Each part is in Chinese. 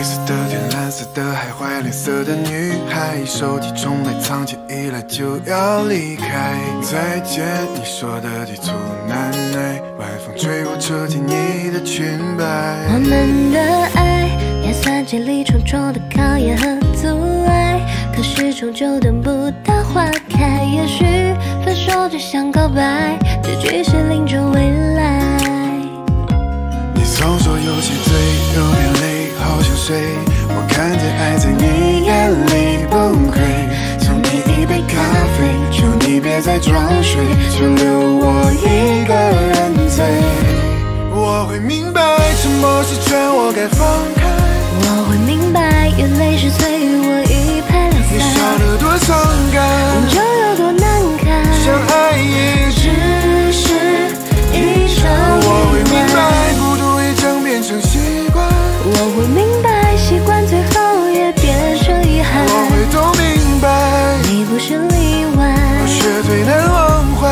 色的天，蓝色的海，坏脸色的女孩，手提重来藏起一来就要离开。再见，你说的地图难耐，晚风吹过车进你的裙摆。 我们的爱也算经历重重的考验和阻碍，可是终究等不到花开。也许分手就像告白，结局是另种未来。 你总说有些醉，有点累，好想睡。我看见爱在你眼里崩溃。送你一杯咖啡，求你别再装睡，就留我一个人醉。我会明白，沉默是劝我该放开。 我会明白，眼泪是催我一拍两散。 你笑得多伤感， 就有多难看。 相爱也只是一场我会明白，孤独已经变成习惯。 我会明白，习惯最后也变成遗憾。 我会都明白， 你不是例外， 我却最难忘怀。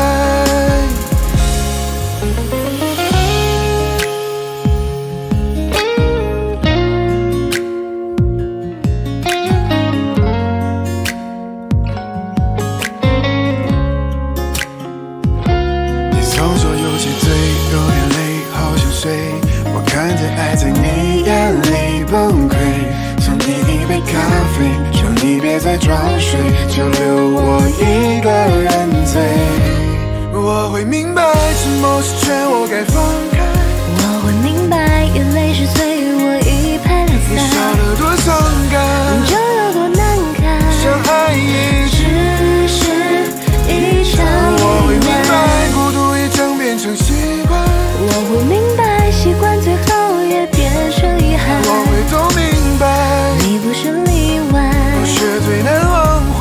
你总说有些醉，有点累，好想睡。我看见爱在你眼里崩溃。送你一杯咖啡，求你别再装睡，就留我一个人醉。我会明白，沉默是劝我该放开。 我会明白，眼泪是催我一拍两散。 你笑得多伤感， 就有多难看。 相爱也只是一场我会明白，孤独已经变成习惯。 我会明白，习惯最后也变成遗憾。 我会都明白， 你不是例外， 我却最难忘怀。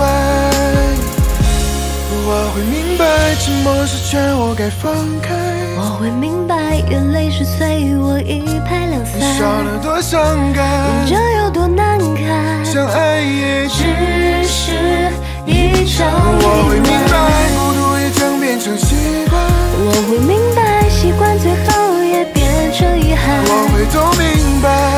我会明白，沉默是劝我该放开。 我会明白，眼泪是催我一拍两散。 你笑得多伤感， 这有多难看。 相爱也只是一场我会明白，孤独已经变成习惯。 我会明白，习惯最后也变成遗憾。 我会都明白，